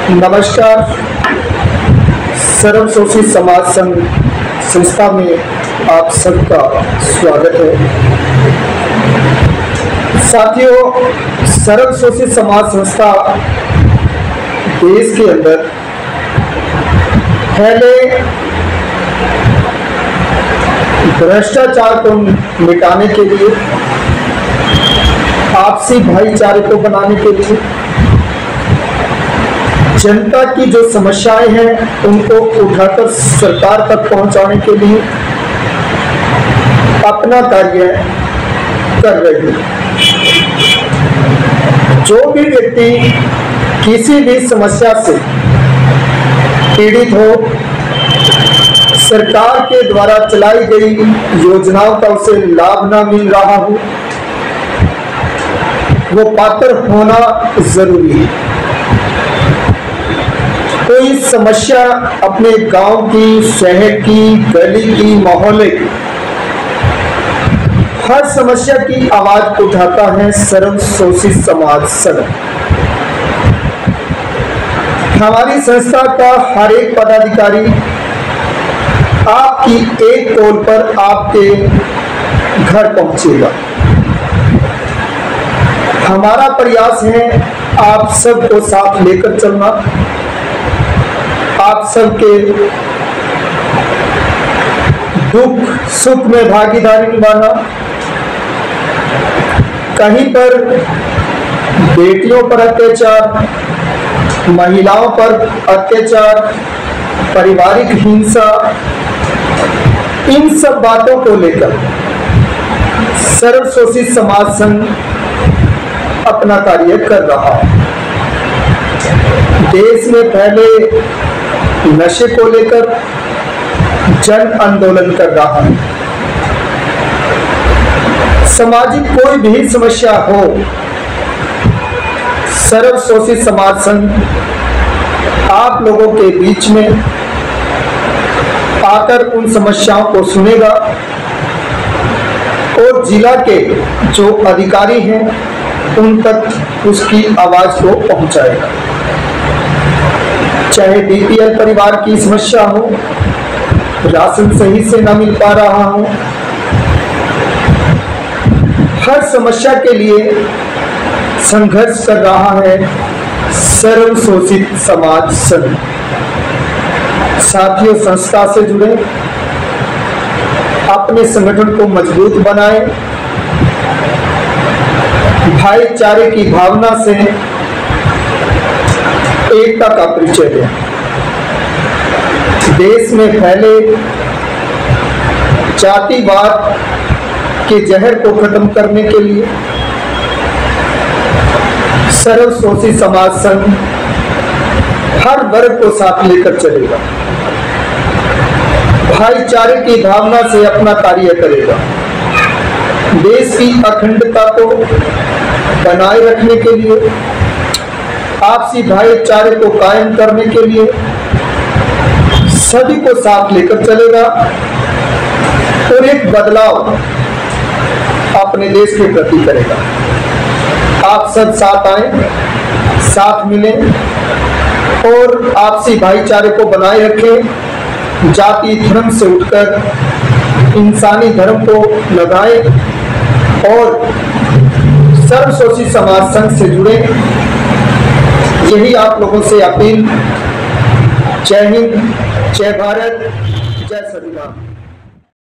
नमस्कार। सर्व शोषित समाज संघ संस्था में आप सबका स्वागत है। साथियों, सर्व शोषित समाज संस्था देश के अंदर फैले भ्रष्टाचार को मिटाने के लिए, आपसी भाईचारे को बनाने के लिए, जनता की जो समस्याएं हैं उनको उठाकर सरकार तक पहुंचाने के लिए अपना कार्य कर रही है। जो भी व्यक्ति किसी भी समस्या से पीड़ित हो, सरकार के द्वारा चलाई गई योजनाओं का उसे लाभ न मिल रहा हो, वो पात्र होना जरूरी है। कोई समस्या अपने गांव की, शहर की, गली की, मोहल्ले की, हर समस्या की आवाज उठाता है सर्व शोषित समाज संघ। हमारी संस्था का हर एक पदाधिकारी आपकी एक कॉल पर आपके घर पहुंचेगा। हमारा प्रयास है आप सबको साथ लेकर चलना, आप सबके दुख सुख में भागीदारी निभाना। कहीं पर बेटियों पर अत्याचार, महिलाओं पर अत्याचार, पारिवारिक हिंसा, इन सब बातों को लेकर सर्व शोषित समाज संघ अपना कार्य कर रहा है। देश में फैले नशे को लेकर जन आंदोलन कर रहा है। सामाजिक कोई भी समस्या हो, सर्व शोषित समाज संघ आप लोगों के बीच में आकर उन समस्याओं को सुनेगा और जिला के जो अधिकारी हैं उन तक उसकी आवाज को पहुंचाएगा। चाहे बीपीएल परिवार की समस्या हो, राशन सही से न मिल पा रहा हो, हर समस्या के लिए संघर्ष कर रहा है सर्व शोषित समाज संघ। साथियों, संस्था से जुड़े, अपने संगठन को मजबूत बनाएं, भाईचारे की भावना से एकता का परिचय दें। देश में फैले जातिवाद के जहर को खत्म करने के लिए सर्व शोषित समाज संघ हर वर्ग को साथ लेकर चलेगा, भाईचारे की भावना से अपना कार्य करेगा। देश की अखंडता को बनाए रखने के लिए, आपसी भाईचारे को कायम करने के लिए सभी को साथ लेकर चलेगा और एक बदलाव अपने देश के प्रति करेगा। आप सब साथ आए, साथ मिलें और आपसी भाईचारे को बनाए रखें। जाति धर्म से उठकर इंसानी धर्म को लगाएं और सर्व शोषित समाज संघ से जुड़े। यही आप लोगों से अपील। जय हिंद, जय भारत, जय संविधान।